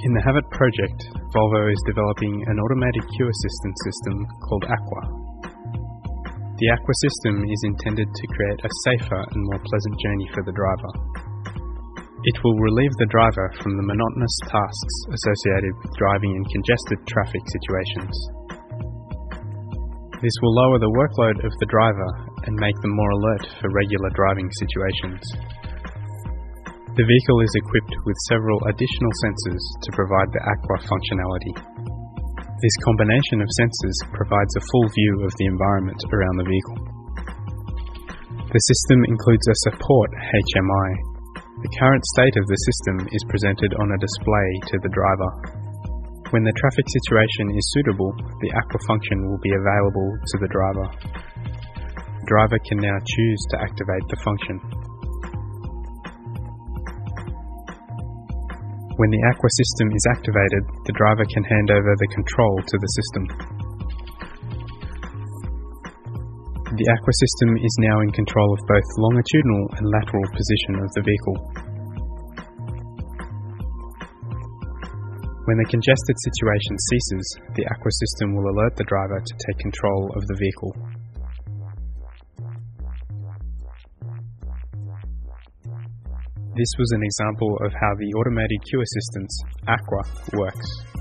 In the Havit project, Volvo is developing an automated queue assistance system called Aqua. The Aqua system is intended to create a safer and more pleasant journey for the driver. It will relieve the driver from the monotonous tasks associated with driving in congested traffic situations. This will lower the workload of the driver and make them more alert for regular driving situations. The vehicle is equipped with several additional sensors to provide the Aqua functionality. This combination of sensors provides a full view of the environment around the vehicle. The system includes a support HMI. The current state of the system is presented on a display to the driver. When the traffic situation is suitable, the Aqua function will be available to the driver. The driver can now choose to activate the function. When the Aqua system is activated, the driver can hand over the control to the system. The Aqua system is now in control of both longitudinal and lateral position of the vehicle. When the congested situation ceases, the Aqua system will alert the driver to take control of the vehicle. This was an example of how the automated queue assistance, Aqua, works.